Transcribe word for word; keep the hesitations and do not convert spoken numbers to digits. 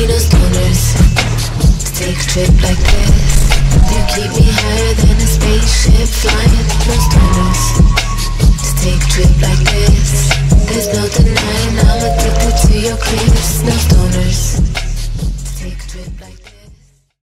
no stoners to take a trip like this. You keep me higher than a spaceship flying. No stoners to take a trip like this. There's no denying I'm addicted to your creeps. No stoners.